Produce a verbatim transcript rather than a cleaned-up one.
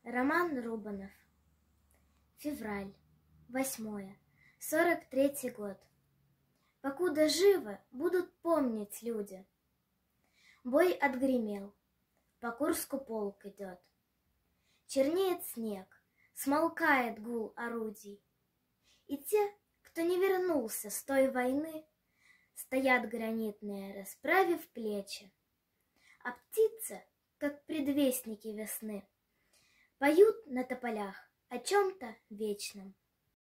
Роман Рубанов. Февраль. Восьмое. Сорок третий год. Покуда живы, будут помнить люди. Бой отгремел. По Курску полк идет. Чернеет снег, смолкает гул орудий. И те, кто не вернулся с той войны, стоят гранитные, расправив плечи. А птицы, как предвестники весны, поют на тополях о чем-то вечном.